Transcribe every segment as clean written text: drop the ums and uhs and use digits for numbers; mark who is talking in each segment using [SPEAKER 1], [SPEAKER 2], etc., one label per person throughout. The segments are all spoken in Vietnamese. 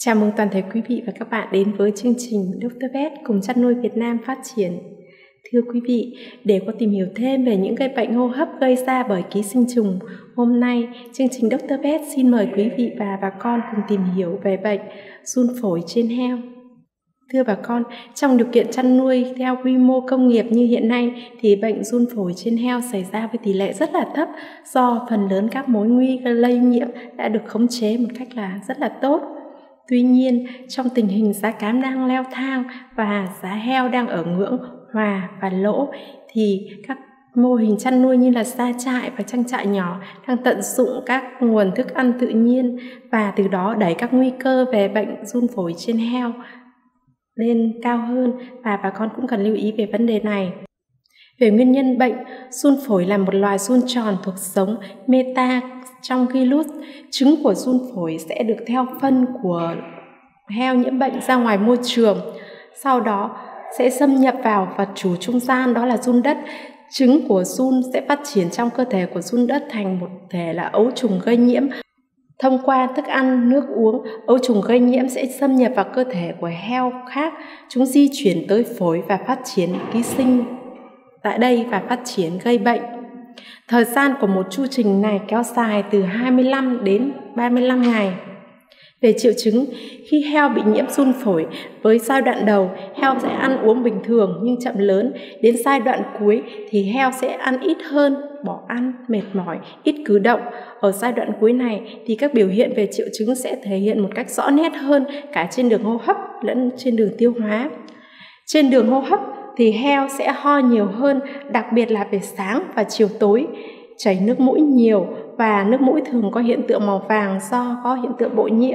[SPEAKER 1] Chào mừng toàn thể quý vị và các bạn đến với chương trình Dr. Vet cùng chăn nuôi Việt Nam phát triển. Thưa quý vị, để có tìm hiểu thêm về những cái bệnh hô hấp gây ra bởi ký sinh trùng, hôm nay chương trình Dr. Vet xin mời quý vị và bà con cùng tìm hiểu về bệnh giun phổi trên heo. Thưa bà con, trong điều kiện chăn nuôi theo quy mô công nghiệp như hiện nay thì bệnh giun phổi trên heo xảy ra với tỷ lệ rất là thấp do phần lớn các mối nguy cơ lây nhiễm đã được khống chế một cách rất là tốt. Tuy nhiên, trong tình hình giá cám đang leo thang và giá heo đang ở ngưỡng hòa và lỗ thì các mô hình chăn nuôi như là gia trại và trang trại nhỏ đang tận dụng các nguồn thức ăn tự nhiên và từ đó đẩy các nguy cơ về bệnh giun phổi trên heo lên cao hơn, và bà con cũng cần lưu ý về vấn đề này. Về nguyên nhân bệnh, giun phổi là một loài giun tròn thuộc giống Metachongylus. Trứng của giun phổi sẽ được theo phân của heo nhiễm bệnh ra ngoài môi trường, sau đó sẽ xâm nhập vào vật chủ trung gian, đó là giun đất. Trứng của giun sẽ phát triển trong cơ thể của giun đất thành một thể là ấu trùng gây nhiễm. Thông qua thức ăn, nước uống, ấu trùng gây nhiễm sẽ xâm nhập vào cơ thể của heo khác. Chúng di chuyển tới phổi và phát triển ký sinh tại đây và phát triển gây bệnh. Thời gian của một chu trình này kéo dài từ 25 đến 35 ngày. Về triệu chứng, khi heo bị nhiễm giun phổi, với giai đoạn đầu heo sẽ ăn uống bình thường nhưng chậm lớn. Đến giai đoạn cuối thì heo sẽ ăn ít hơn, bỏ ăn, mệt mỏi, ít cử động. Ở giai đoạn cuối này thì các biểu hiện về triệu chứng sẽ thể hiện một cách rõ nét hơn cả trên đường hô hấp lẫn trên đường tiêu hóa. Trên đường hô hấp thì heo sẽ ho nhiều hơn, đặc biệt là về sáng và chiều tối, chảy nước mũi nhiều và nước mũi thường có hiện tượng màu vàng do có hiện tượng bội nhiễm.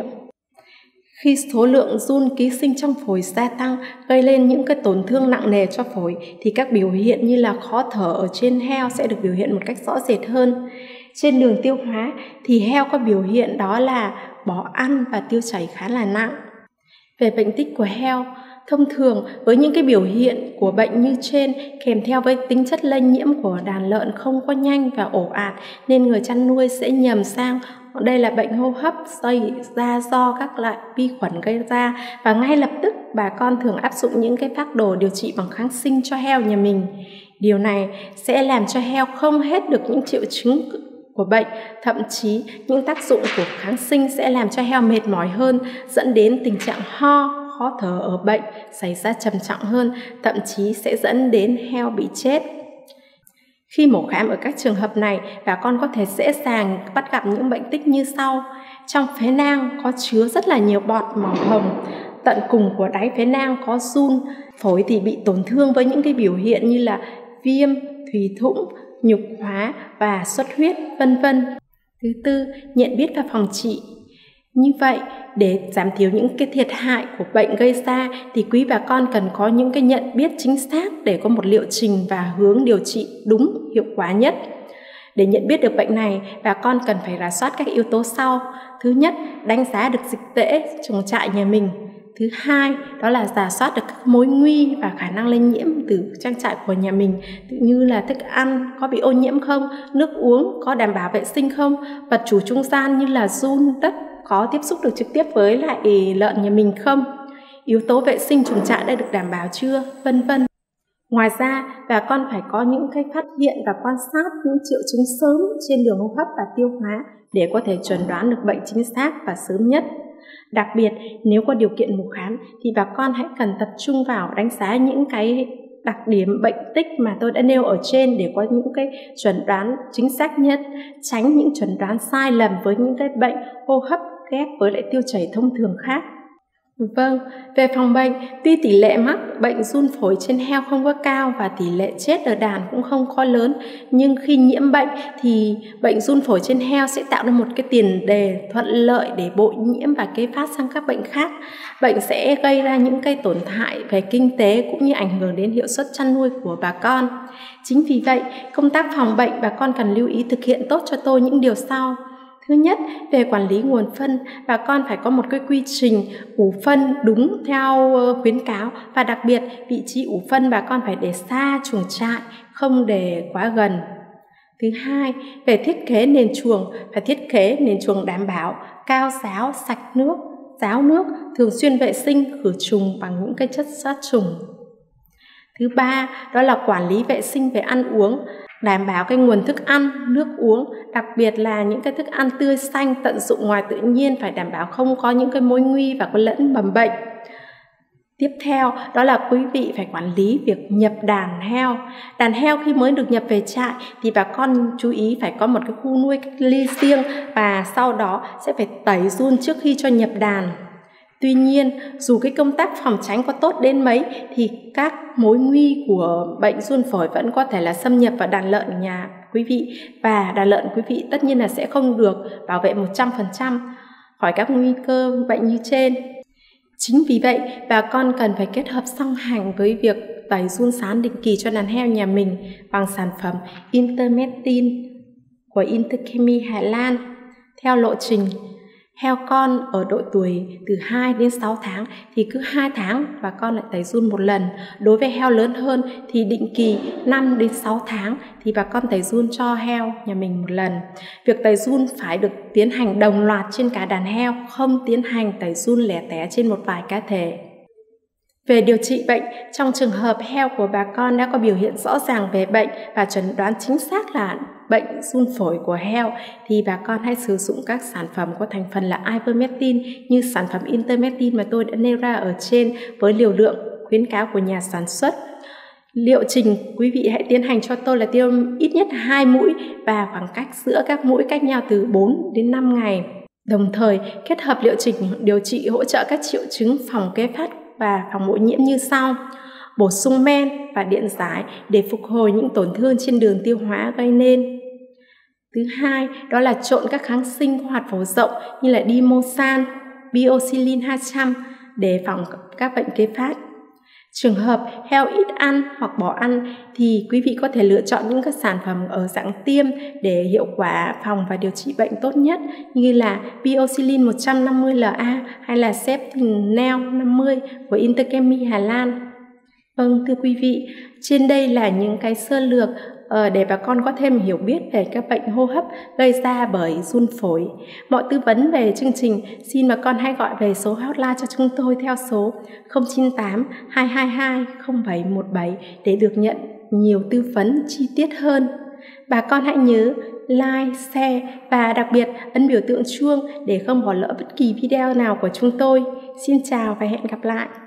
[SPEAKER 1] Khi số lượng giun ký sinh trong phổi gia tăng gây lên những cái tổn thương nặng nề cho phổi thì các biểu hiện như là khó thở ở trên heo sẽ được biểu hiện một cách rõ rệt hơn. Trên đường tiêu hóa thì heo có biểu hiện đó là bỏ ăn và tiêu chảy khá là nặng. Về bệnh tích của heo, thông thường với những cái biểu hiện của bệnh như trên kèm theo với tính chất lây nhiễm của đàn lợn không có nhanh và ồ ạt nên người chăn nuôi sẽ nhầm sang đây là bệnh hô hấp xảy ra do các loại vi khuẩn gây ra, và ngay lập tức bà con thường áp dụng những cái phác đồ điều trị bằng kháng sinh cho heo nhà mình. Điều này sẽ làm cho heo không hết được những triệu chứng của bệnh, thậm chí những tác dụng của kháng sinh sẽ làm cho heo mệt mỏi hơn, dẫn đến tình trạng ho, khó thở ở bệnh xảy ra trầm trọng hơn, thậm chí sẽ dẫn đến heo bị chết. Khi mổ khám ở các trường hợp này, bà con có thể dễ dàng bắt gặp những bệnh tích như sau. Trong phế nang có chứa rất là nhiều bọt màu hồng, tận cùng của đáy phế nang có giun. Phổi thì bị tổn thương với những cái biểu hiện như là viêm, thủy thủng, nhục hóa và xuất huyết, vân vân. Thứ tư, nhận biết và phòng trị. Như vậy, để giảm thiểu những cái thiệt hại của bệnh gây ra thì quý bà con cần có những cái nhận biết chính xác để có một liệu trình và hướng điều trị đúng, hiệu quả nhất. Để nhận biết được bệnh này, bà con cần phải rà soát các yếu tố sau. Thứ nhất, đánh giá được dịch tễ chuồng trại nhà mình. Thứ hai, đó là rà soát được các mối nguy và khả năng lây nhiễm từ trang trại của nhà mình, tự như là thức ăn có bị ô nhiễm không, nước uống có đảm bảo vệ sinh không, vật chủ trung gian như là giun, đất có tiếp xúc được trực tiếp với lại lợn nhà mình không, yếu tố vệ sinh chuồng trại đã được đảm bảo chưa, vân vân. Ngoài ra, bà con phải có những cái phát hiện và quan sát những triệu chứng sớm trên đường hô hấp và tiêu hóa để có thể chẩn đoán được bệnh chính xác và sớm nhất. Đặc biệt, nếu có điều kiện mổ khám thì bà con hãy cần tập trung vào đánh giá những cái đặc điểm bệnh tích mà tôi đã nêu ở trên để có những cái chẩn đoán chính xác nhất, tránh những chẩn đoán sai lầm với những cái bệnh hô hấp ghép với lại tiêu chảy thông thường khác. Vâng, về phòng bệnh, tuy tỷ lệ mắc bệnh giun phổi trên heo không có cao và tỷ lệ chết ở đàn cũng không có lớn, nhưng khi nhiễm bệnh thì bệnh giun phổi trên heo sẽ tạo ra một cái tiền đề thuận lợi để bội nhiễm và kế phát sang các bệnh khác. Bệnh sẽ gây ra những cái tổn hại về kinh tế cũng như ảnh hưởng đến hiệu suất chăn nuôi của bà con. Chính vì vậy, công tác phòng bệnh bà con cần lưu ý thực hiện tốt cho tôi những điều sau. Thứ nhất, về quản lý nguồn phân, bà con phải có một cái quy trình ủ phân đúng theo khuyến cáo, và đặc biệt vị trí ủ phân bà con phải để xa chuồng trại, không để quá gần. Thứ hai, về thiết kế nền chuồng, phải thiết kế nền chuồng đảm bảo cao ráo, sạch nước, ráo nước, thường xuyên vệ sinh, khử trùng bằng những cái chất sát trùng. Thứ ba, đó là quản lý vệ sinh về ăn uống, đảm bảo cái nguồn thức ăn, nước uống, đặc biệt là những cái thức ăn tươi xanh tận dụng ngoài tự nhiên phải đảm bảo không có những cái mối nguy và có lẫn mầm bệnh. Tiếp theo, đó là quý vị phải quản lý việc nhập đàn heo. Đàn heo khi mới được nhập về trại thì bà con chú ý phải có một cái khu nuôi cách ly riêng và sau đó sẽ phải tẩy giun trước khi cho nhập đàn. Tuy nhiên, dù cái công tác phòng tránh có tốt đến mấy thì các mối nguy của bệnh giun phổi vẫn có thể là xâm nhập vào đàn lợn nhà quý vị, và đàn lợn quý vị tất nhiên là sẽ không được bảo vệ 100% khỏi các nguy cơ bệnh như trên. Chính vì vậy, bà con cần phải kết hợp song hành với việc tẩy giun sán định kỳ cho đàn heo nhà mình bằng sản phẩm Intermetin của Interchemi Hà Lan. Theo lộ trình, heo con ở độ tuổi từ 2 đến 6 tháng thì cứ 2 tháng bà con lại tẩy giun một lần. Đối với heo lớn hơn thì định kỳ 5 đến 6 tháng thì bà con tẩy giun cho heo nhà mình một lần. Việc tẩy giun phải được tiến hành đồng loạt trên cả đàn heo, không tiến hành tẩy giun lẻ tẻ trên một vài cá thể. Về điều trị bệnh, trong trường hợp heo của bà con đã có biểu hiện rõ ràng về bệnh và chẩn đoán chính xác là bệnh giun phổi của heo thì bà con hãy sử dụng các sản phẩm có thành phần là ivermectin như sản phẩm Intermetin mà tôi đã nêu ra ở trên với liều lượng khuyến cáo của nhà sản xuất. Liệu trình quý vị hãy tiến hành cho tôi là tiêm ít nhất 2 mũi và khoảng cách giữa các mũi cách nhau từ 4 đến 5 ngày. Đồng thời kết hợp liệu trình điều trị hỗ trợ các triệu chứng phòng kế phát và phòng bội nhiễm như sau: bổ sung men và điện giải để phục hồi những tổn thương trên đường tiêu hóa gây nên. Thứ hai, đó là trộn các kháng sinh có hạt phổ rộng như là Dimosan, Bioxylin 200 để phòng các bệnh kế phát. Trường hợp heo ít ăn hoặc bỏ ăn thì quý vị có thể lựa chọn những các sản phẩm ở dạng tiêm để hiệu quả phòng và điều trị bệnh tốt nhất như là Bioxylin 150LA hay là Septinel 50 của Interchemi Hà Lan. Vâng, thưa quý vị, trên đây là những cái sơ lược để bà con có thêm hiểu biết về các bệnh hô hấp gây ra bởi giun phổi. Mọi tư vấn về chương trình xin bà con hãy gọi về số hotline cho chúng tôi theo số 098 222 0717 để được nhận nhiều tư vấn chi tiết hơn. Bà con hãy nhớ like, share và đặc biệt ấn biểu tượng chuông để không bỏ lỡ bất kỳ video nào của chúng tôi. Xin chào và hẹn gặp lại.